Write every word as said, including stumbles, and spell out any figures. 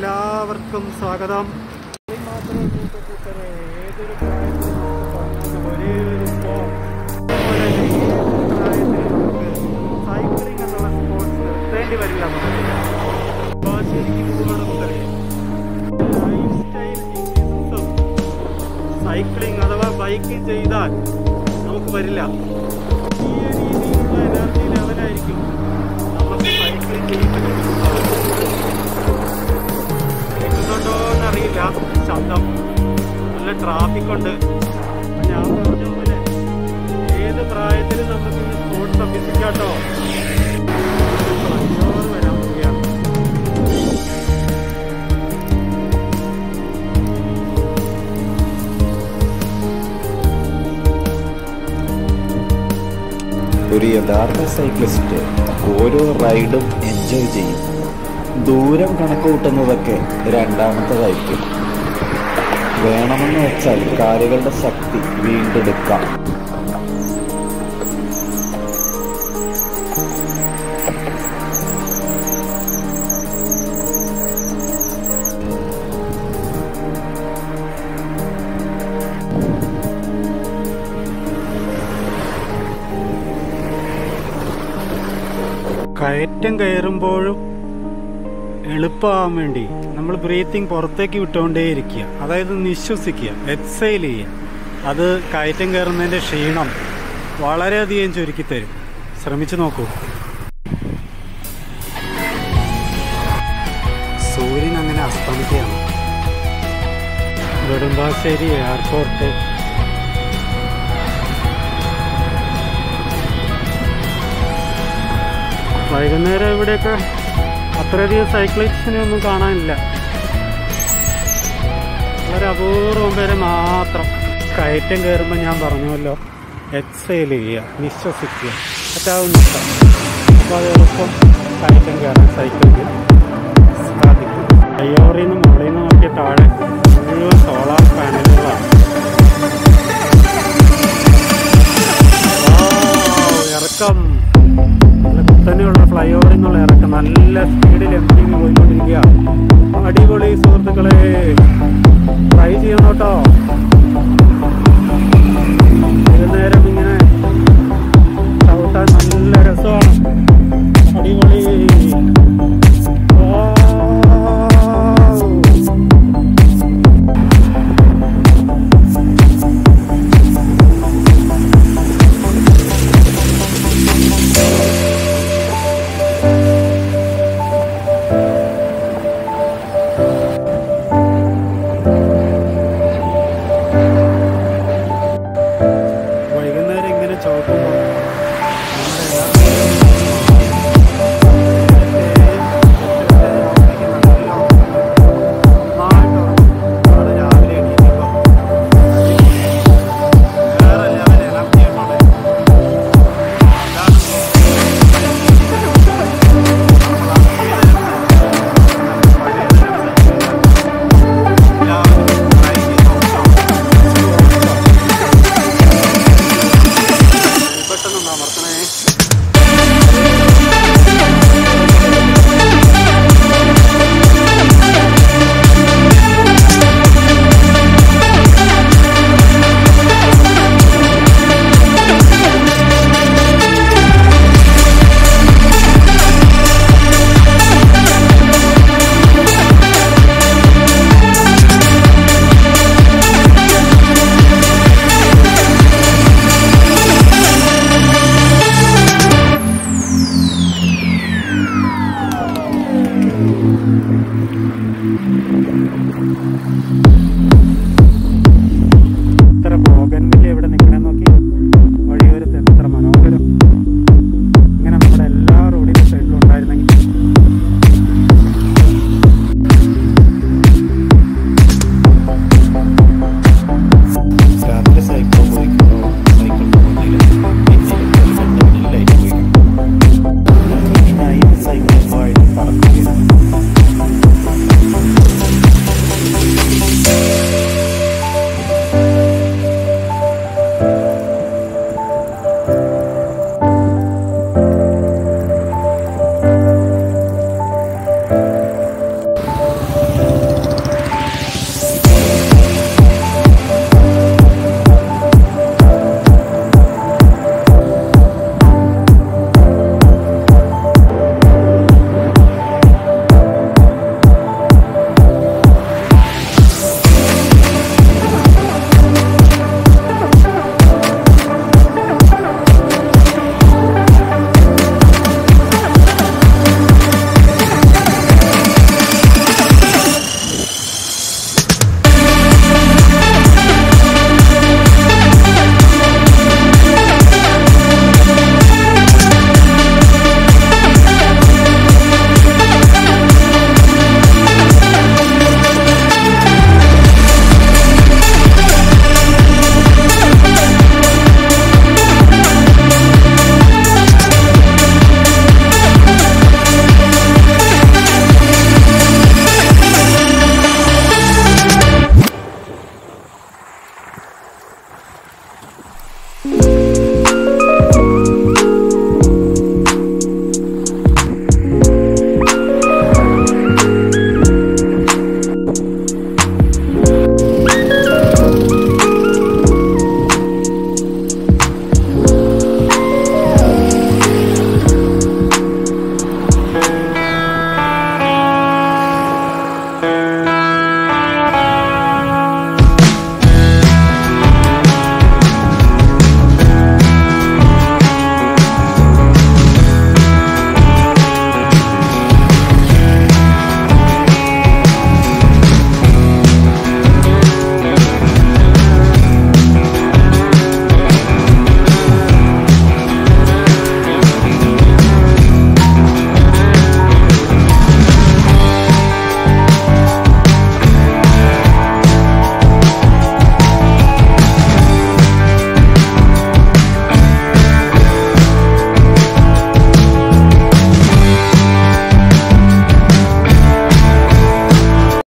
എല്ലാവർക്കും സ്വാഗതം. ഏതൊരു പ്രായത്തിലും ഒരേ ഒരു സൈക്ലിംഗ് എന്നുള്ള സ്പോർട്സ് നിർത്തേണ്ടി വരില്ല. അപ്പോൾ ശരിക്കും നമുക്കറിയാം ലൈഫ് സ്റ്റൈൽ ഡിസീസസും സൈക്ലിംഗ് അഥവാ ബൈക്കിംഗ് ചെയ്താൽ നമുക്ക് വരില്ല. ഈ രീതിയിലുള്ള എനർജി ലെവലായിരിക്കും നമുക്ക് സൈക്ലിംഗ് ചെയ്യുന്നത്. കേൾക്കുന്നുണ്ടോയെന്നറിയില്ല ശബ്ദം. നല്ല ട്രാഫിക് ഉണ്ട്. ഞാൻ പറഞ്ഞ പോലെ ഏത് പ്രായത്തിലും നമുക്ക് ഈ സ്പോർട്സ് അഭ്യസിക്കാട്ടോ. വരാൻ പോവുകയാണ്. ഒരു യഥാർത്ഥ സൈക്ലിസ്റ്റ് ഓരോ റൈഡും എൻജോയ് ചെയ്യും. ദൂരം കണക്ക് കൂട്ടുന്നതൊക്കെ രണ്ടാമത്തതായിരിക്കും. വേണമെന്ന് വെച്ചാൽ കാലുകളുടെ ശക്തി വീണ്ടെടുക്കാം. കയറ്റം കയറുമ്പോഴും എളുപ്പമാകാൻ വേണ്ടി നമ്മൾ ബ്രീത്തിങ് പുറത്തേക്ക് വിട്ടുകൊണ്ടേയിരിക്കുക. അതായത് നിശ്വസിക്കുക, എക്സൈൽ ചെയ്യുക. അത് കയറ്റം കയറുന്നതിൻ്റെ ക്ഷീണം വളരെയധികം ചുരുക്കിത്തരും. ശ്രമിച്ചു നോക്കൂ. സൂര്യൻ അങ്ങനെ അസ്തമിക്കുകയാണ്. നെടുമ്പാശ്ശേരി എയർപോർട്ട്. വൈകുന്നേരം ഇവിടെയൊക്കെ അത്രയധികം സൈക്ലിസ്റ്റിനെ ഒന്നും കാണാനില്ല. വളരെ അപൂർവം പേരെ മാത്രം. കയറ്റം കയറുമ്പോൾ ഞാൻ പറഞ്ഞല്ലോ, എക്സൈൽ ചെയ്യുക, നിശ്വസിക്കുക, പറ്റാവുന്ന ഇഷ്ടം. അപ്പോൾ അത് എളുപ്പം കയറ്റം കയറാൻ സൈക്കിളിൽ സാധിക്കും. അയ്യോറിൽ നിന്ന് മുകളിൽ നിന്ന് നോക്കിയ താഴെ മുഴുവൻ സോളാർ പാനലുകളാണ്. ഇറക്കം കുത്തനെയുള്ള ഫ്ലൈ ഓവറിൽ നിന്നുള്ള ഇറക്കം. നല്ല സ്പീഡിൽ എം ടി വി പോയിക്കൊണ്ടിരിക്കുക. അടിപൊളി സുഹൃത്തുക്കളെ, ട്രൈ ചെയ്യണം കേട്ടോ. വൈകുന്നേരം ഇങ്ങനെ ചവിട്ടാൻ നല്ല രസമാണ്. അടിപൊളി.